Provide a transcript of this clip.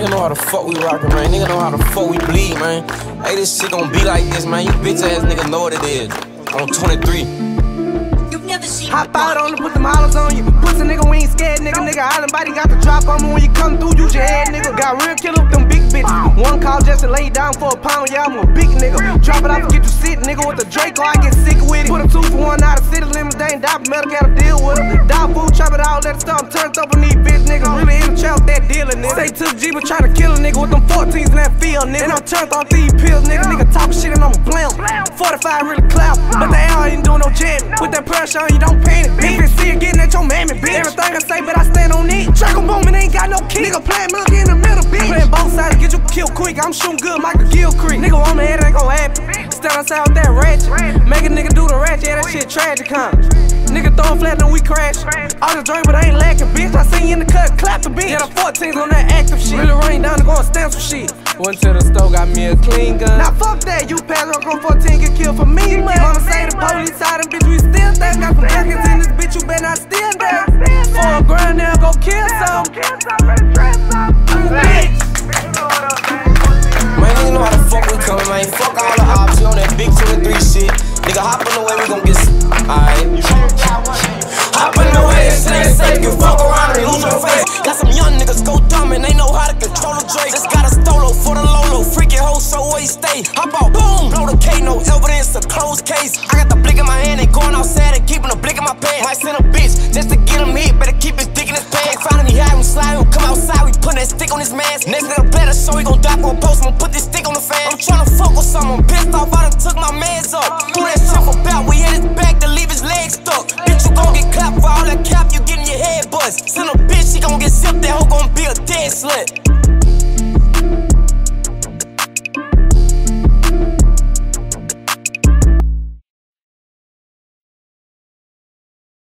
Nigga know how the fuck we rockin', man. Nigga know how the fuck we bleed, man. Hey, this shit gon' be like this, man. You bitch ass nigga know what it is. I'm 23. Hop out on them, put them hollers on you. Pussy nigga, we ain't scared, nigga. Nigga, island body got the drop on me when you come through. Use your head, nigga. Got real killer with them big bitches. One call just to lay down for a pound. Yeah, I'm a big nigga. Drop it off and get you sit, nigga. With the Draco, I get sick with it. Put a 2 for 1 out of city limits. They ain't dop metal, gotta deal with it. Dog food, chop it out, let it start. I'm turned up on these bitch niggas. Really in the trap with that dealer, nigga. Say to the G, but try to kill a nigga with them 14s in that field, nigga. And I'm turned off these pills, nigga. Nigga talking shit and I'm a blam. 45 really clap, but the L ain't doing no jamming. With that pressure on you, don't panic, bitch. See it getting at your mammy, bitch. Everything I say, but I stand on it. Track em booming, ain't got no kick. Nigga playing milk in the middle, bitch. Playing both sides, get you killed quick. I'm shooting good, Michael Gill Creek. Nigga on the head, ain't gon' happen. Stand outside with that ratchet. Make a nigga do the ratchet, yeah, that shit tragic, huh? Nigga throwing flat, then we crash. All the drink, but I ain't lacking, bitch. I seen you in the cut, clap the bitch. Yeah, the 14s on that active shit. Really rain down to go and stamp some shit. Went to the store, got me a clean gun. Now fuck that, you pass on 14, get killed for me. Mama say the police out, bitch, we still there. Got some Africans in this bitch, you better not steal there. For a grand now, go kill some. Man, nigga know how the fuck we coming, man. Fuck all the ops, you on that big 23 shit. Nigga, hop in the way, we gon' get alright. Hop in the way, this ain't safe. You fuck around and lose your face. Got some young niggas go dumb and they know how to control the Drake. Just got a stolo for the Lolo, freaking hoe, so where you stay. Hop out, boom, blow the K, no evidence, a closed case. I got the blick in my hand, ain't going outside and keeping the blick in my pants. Might send a bitch just to get him hit, better keep his dick in his pants. Finally, he had him slide, he gon' come outside, we put that stick on his mask. Next nigga better, so he gon' die for a post, I'ma put this stick on the fan. I'm tryna fuck with someone, pissed off, I done took my mans up. Who that shit for bout, we hit his back to leave his legs stuck. Bitch, you gon' get clapped for all that cap, you getting your head bust. Send a bitch, she gon' get zipped, that hoe gon' be a dead slut.